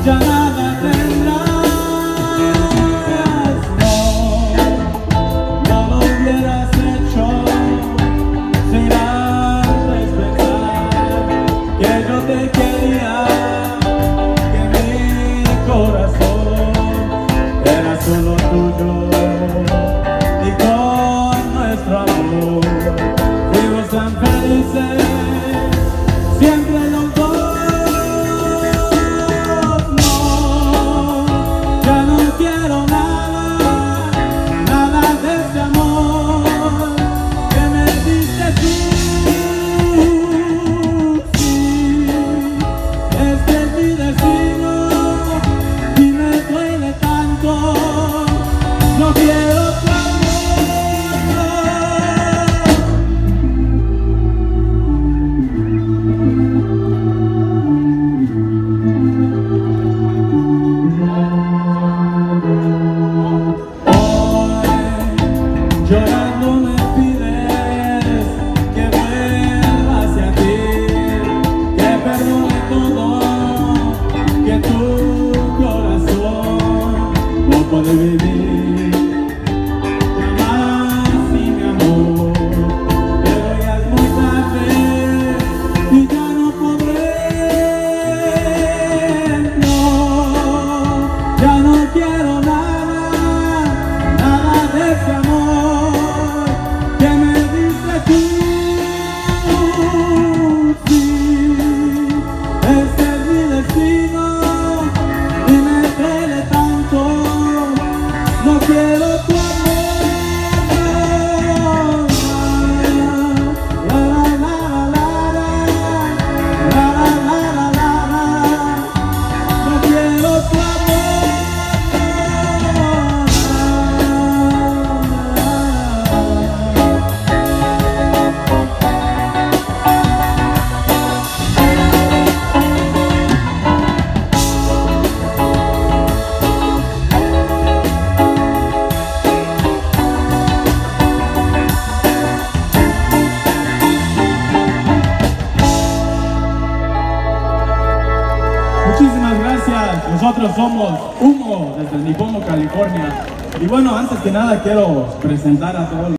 ya nada tendrás. No lo hubieras hecho sin antes pensar que yo te quería, que mi corazón era solo tuyo, y con nuestro amor fuimos tan felices, siempre los dos. No, ya no quiero nada, nada de ese amor que me diste tú. Sí, este es mi destino y me duele tanto. No quiero tu llorando me pides que vuelva hacia ti, que perdone todo, que tu corazón no puede vivir jamás sin mi amor, pero ya es muy tarde y ya no podré. No, ya no quiero nada, nada de ese amor que me diste tú. Sí, este es mi destino y me duele tanto. No quiero tu amor. La, la, la, la, la, la, la, la, la, la. No quiero tu amor. Muchísimas gracias, nosotros somos Humo desde Nipomo, California. Y bueno, antes que nada quiero presentar a todos